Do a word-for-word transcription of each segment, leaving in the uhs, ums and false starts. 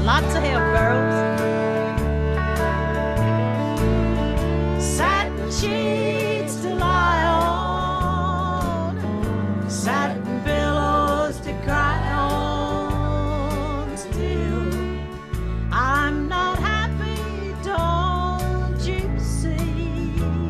Lots of help, girls. Satin sheets to lie on, satin pillows to cry on. Still, I'm not happy, don't you see?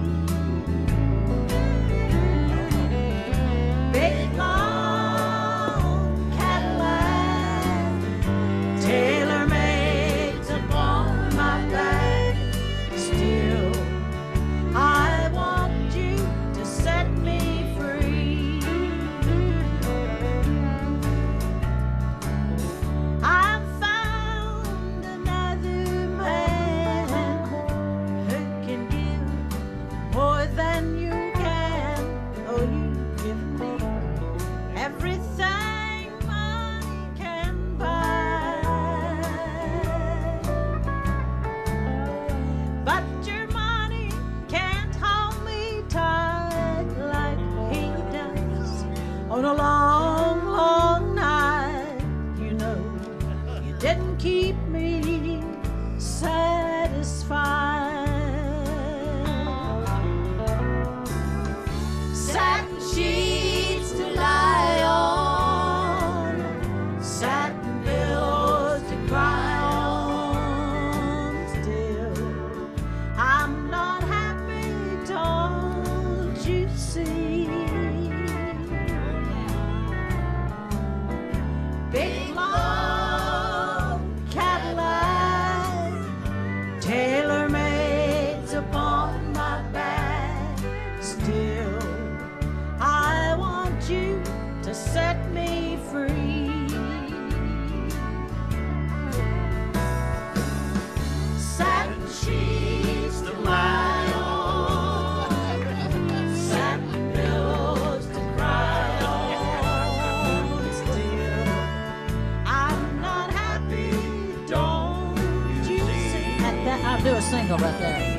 Big long Cadillac, tailor-made upon my back. Still, I want you to set me free. I've found another man who can give more than you can. Oh, you give me everything money can buy, but your money can't hold me tight like he does on a long, long night. You know, you didn't keep me satisfied. Satin sheets to lie on, satin pillows to cry on. Still, I'm not happy, don't you see? Big long Cadillac, tailor-made upon my back. Still, I want you to set me free. Satin sheets to lie on, satin pillows to cry on. Still, I'm not happy, don't you see? That, that, I'll do a single right there.